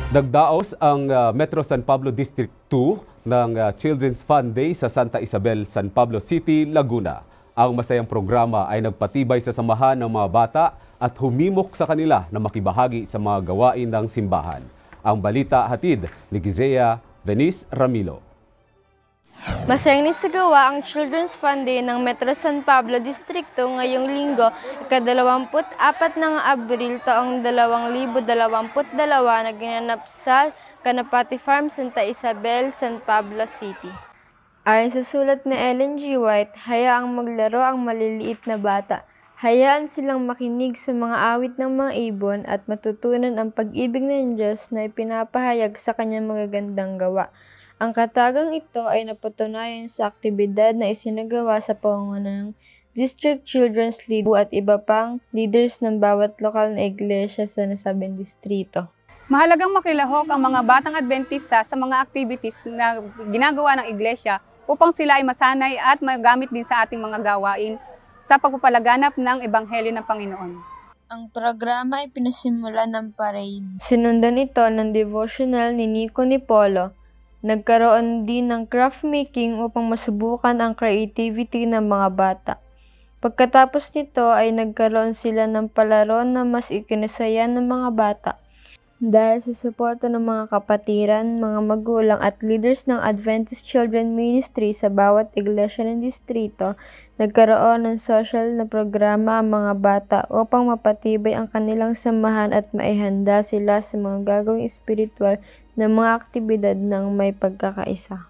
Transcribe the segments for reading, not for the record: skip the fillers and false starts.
Nagdaos ang Metro San Pablo District 2 ng Children's Fun Day sa Santa Isabel, San Pablo City, Laguna. Ang masayang programa ay nagpatibay sa samahan ng mga bata at humimok sa kanila na makibahagi sa mga gawain ng simbahan. Ang balita hatid ni Gizea Venice Ramilo. Masayang nisagawa ang Children's Fun Day ng Metro San Pablo Distrito ngayong linggo, ika-24 ng Abril taong 2022 na ginanap sa Kanapati Farm, Santa Isabel, San Pablo City. Ayon sa sulat ni Ellen G. White, hayaang maglaro ang maliliit na bata. Hayaan silang makinig sa mga awit ng mga ibon at matutunan ang pag-ibig ng Diyos na ipinapahayag sa kanyang magagandang gawa. Ang katagang ito ay napatunayan sa aktibidad na isinagawa sa pamumuno ng District Children's Leader at iba pang leaders ng bawat lokal na iglesia sa nasabing distrito. Mahalagang makilahok ang mga batang Adventista sa mga activities na ginagawa ng iglesia upang sila ay masanay at magamit din sa ating mga gawain sa pagpapalaganap ng Ebanghelyo ng Panginoon. Ang programa ay pinasimula ng parade. Sinundan ito ng devotional ni Nico Nipolo. Nagkaroon din ng craft making upang masubukan ang creativity ng mga bata. Pagkatapos nito ay nagkaroon sila ng palaro na mas ikinasaya ng mga bata. Dahil sa suporta ng mga kapatiran, mga magulang at leaders ng Adventist Children Ministry sa bawat iglesia ng distrito, nagkaroon ng social na programa ang mga bata upang mapatibay ang kanilang samahan at maihanda sila sa mga gagawing espiritual na mga aktibidad ng may pagkakaisa.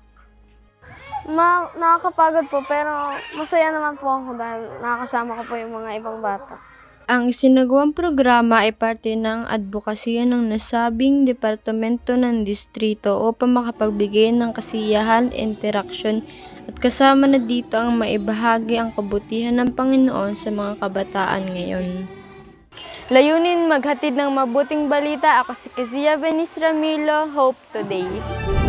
Nakakapagod po pero masaya naman po ako dahil nakakasama ko po yung mga ibang bata. Ang isinagawang programa ay parte ng advokasya ng nasabing departamento ng distrito upang makapagbigay ng kasiyahan, interaksyon at kasama na dito ang maibahagi ang kabutihan ng Panginoon sa mga kabataan ngayon. Layunin maghatid ng mabuting balita. Ako si Gizea Venice Ramilo, Hope Today.